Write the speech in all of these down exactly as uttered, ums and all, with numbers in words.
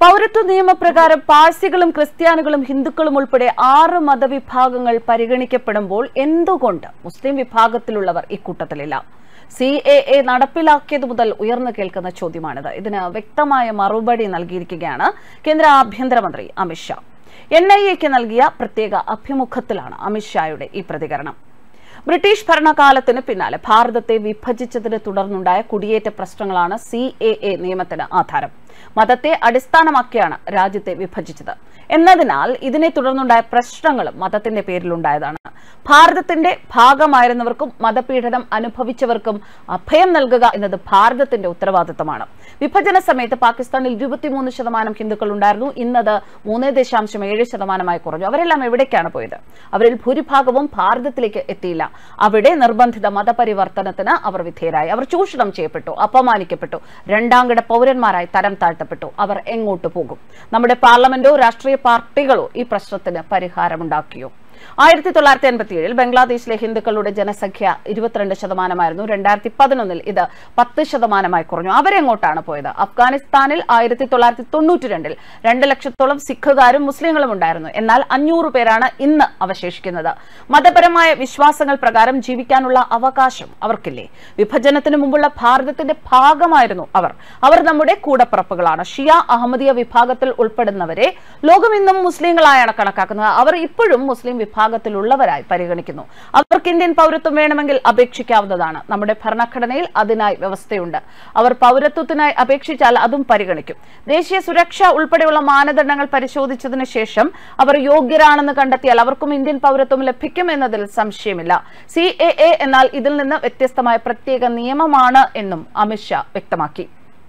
പൗരത്വ നിയമപ്രകാരം പാഴ്സികളും ക്രിസ്ത്യാനികളും ഹിന്ദുക്കളും ഉൾപ്പെടെ ആറ് മതവിഭാഗങ്ങൾ പരിഗണിക്കപ്പെടുമ്പോൾ എന്തുകൊണ്ട് മുസ്ലിം വിഭാഗത്തിലുള്ളവർ ഇക്കൂട്ടത്തിലില്ല? സി എ എ നടപ്പിലാക്കിയതു മുതൽ ഉയർന്നു കേൾക്കുന്ന ചോദ്യമാണിത്. ഇതിന് വ്യക്തമായ മറുപടി നൽകിയിരിക്കുകയാണ് കേന്ദ്ര ആഭ്യന്തരമന്ത്രി അമിത്ഷാ. എൻ ഐ എക്ക് നൽകിയ പ്രത്യേക അഭിമുഖത്തിലാണ് അമിത്ഷായുടെ ഈ പ്രതികരണം. ബ്രിട്ടീഷ് ഭരണകാലത്തിന് പിന്നാലെ ഭാരതത്തെ വിഭജിച്ചതിനെ തുടർന്നുണ്ടായ കുടിയേറ്റ പ്രശ്നങ്ങളാണ് സി എ എ നിയമത്തിന് ആധാരം. മതത്തെ അടിസ്ഥാനമാക്കിയാണ് രാജ്യത്തെ വിഭജിച്ചത് എന്നതിനാൽ ഇതിനെ തുടർന്നുണ്ടായ പ്രശ്നങ്ങളും മതത്തിന്റെ പേരിലുണ്ടായതാണ്. ഭാരതത്തിന്റെ ഭാഗമായിരുന്നവർക്കും മതപീഡനം അനുഭവിച്ചവർക്കും അഭയം നൽകുക എന്നത് ഭാരതത്തിന്റെ ഉത്തരവാദിത്തമാണ്. വിഭജന സമയത്ത് പാകിസ്ഥാനിൽ ഇരുപത്തിമൂന്ന് ശതമാനം ഹിന്ദുക്കൾ ഉണ്ടായിരുന്നു. ഇന്നത് മൂന്ന് ദശാംശം ഏഴ് ശതമാനമായി കുറഞ്ഞു. അവരെല്ലാം എവിടേക്കാണ് പോയത്? അവരിൽ ഭൂരിഭാഗവും ഭാരതത്തിലേക്ക് എത്തിയില്ല. അവിടെ നിർബന്ധിത മതപരിവർത്തനത്തിന് അവർ വിധേയരായി. അവർ ചൂഷണം ചെയ്യപ്പെട്ടു, അപമാനിക്കപ്പെട്ടു, രണ്ടാംകിട പൗരന്മാരായി തരം താഴ്ത്തപ്പെട്ടു. അവർ എങ്ങോട്ട് പോകും? നമ്മുടെ പാർലമെന്റോ രാഷ്ട്രീയ പാർട്ടികളോ ഈ പ്രശ്നത്തിന് പരിഹാരമുണ്ടാക്കിയോ? ആയിരത്തി തൊള്ളായിരത്തി അൻപത്തി ഏഴിൽ ബംഗ്ലാദേശിലെ ഹിന്ദുക്കളുടെ ജനസംഖ്യ ഇരുപത്തിരണ്ട് ശതമാനമായിരുന്നു. രണ്ടായിരത്തി പതിനൊന്നിൽ ഇത് പത്ത് ശതമാനമായി കുറഞ്ഞു. അവരെങ്ങോട്ടാണ് പോയത്? അഫ്ഗാനിസ്ഥാനിൽ ആയിരത്തി തൊള്ളായിരത്തി തൊണ്ണൂറ്റി രണ്ടിൽ രണ്ട് ലക്ഷത്തോളം സിഖുകാരും മുസ്ലിങ്ങളും ഉണ്ടായിരുന്നു. എന്നാൽ അഞ്ഞൂറ് പേരാണ് ഇന്ന് അവശേഷിക്കുന്നത്. മതപരമായ വിശ്വാസങ്ങൾ പ്രകാരം ജീവിക്കാനുള്ള അവകാശം അവർക്കില്ലേ? വിഭജനത്തിന് മുമ്പുള്ള ഭാരതത്തിന്റെ ഭാഗമായിരുന്നു അവർ. അവർ നമ്മുടെ കൂടപ്പിറപ്പുകളാണ്. ഷിയ അഹമ്മദിയ വിഭാഗത്തിൽ ഉൾപ്പെടുന്നവരെ ലോകം ഇന്നും മുസ്ലിങ്ങളായാണ് കണക്കാക്കുന്നത്. അവർ ഇപ്പോഴും മുസ്ലിം വിഭാഗത്തിലുള്ളവരായി പരിഗണിക്കുന്നു. അവർക്ക് ഇന്ത്യൻ പൗരത്വം വേണമെങ്കിൽ അപേക്ഷിക്കാവുന്നതാണ്. നമ്മുടെ ഭരണഘടനയിൽ അതിനായി വ്യവസ്ഥയുണ്ട്. അവർ പൗരത്വത്തിനായി അപേക്ഷിച്ചാൽ അതും പരിഗണിക്കും. ദേശീയ സുരക്ഷ ഉൾപ്പെടെയുള്ള മാനദണ്ഡങ്ങൾ പരിശോധിച്ചതിനു ശേഷം അവർ യോഗ്യരാണെന്ന് കണ്ടെത്തിയാൽ അവർക്കും ഇന്ത്യൻ പൗരത്വം ലഭിക്കും എന്നതിൽ സംശയമില്ല. സി എ എ എന്നാൽ ഇതിൽ നിന്ന് വ്യത്യസ്തമായ പ്രത്യേക നിയമമാണ് എന്നും അമിത്ഷാ വ്യക്തമാക്കി.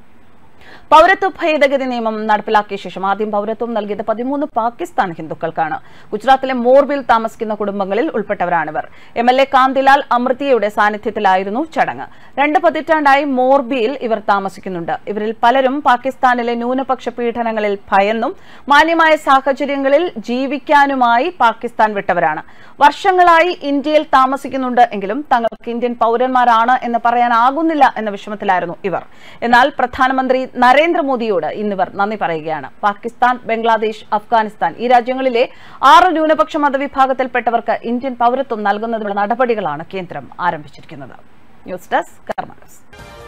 പൗരത്വ ഭേദഗതി നിയമം നടപ്പിലാക്കിയ ശേഷം ആദ്യം പൗരത്വം നൽകിയത് പതിമൂന്ന് പാകിസ്ഥാൻ ഹിന്ദുക്കൾക്കാണ്. ഗുജറാത്തിലെ മോർബിയിൽ താമസിക്കുന്ന കുടുംബങ്ങളിൽ ഉൾപ്പെട്ടവരാണിവർ. എം എൽ എ കാന്തിലാൽ അമൃതിയുടെ സാന്നിധ്യത്തിലായിരുന്നു ചടങ്ങ്. രണ്ട് പതിറ്റാണ്ടായി മോർബിയിൽ ഇവർ താമസിക്കുന്നുണ്ട്. ഇവരിൽ പലരും പാകിസ്ഥാനിലെ ന്യൂനപക്ഷ പീഡനങ്ങളിൽ ഭയന്നും മാന്യമായ സാഹചര്യങ്ങളിൽ ജീവിക്കാനുമായി പാകിസ്ഥാൻ വിട്ടവരാണ്. വർഷങ്ങളായി ഇന്ത്യയിൽ താമസിക്കുന്നുണ്ട് എങ്കിലും തങ്ങൾക്ക് ഇന്ത്യൻ പൗരന്മാരാണ് എന്ന് പറയാനാകുന്നില്ല എന്ന വിഷമത്തിലായിരുന്നു ഇവർ. എന്നാൽ പ്രധാനമന്ത്രി നരേന്ദ്രമോദിയോട് ഇന്നിവർ നന്ദി പറയുകയാണ്. പാകിസ്ഥാൻ, ബംഗ്ലാദേശ്, അഫ്ഗാനിസ്ഥാൻ ഈ രാജ്യങ്ങളിലെ ആറ് ന്യൂനപക്ഷ മതവിഭാഗത്തിൽപ്പെട്ടവർക്ക് ഇന്ത്യൻ പൗരത്വം നൽകുന്നതിനുള്ള നടപടികളാണ് കേന്ദ്രം ആരംഭിച്ചിരിക്കുന്നത്. News desk Karma news.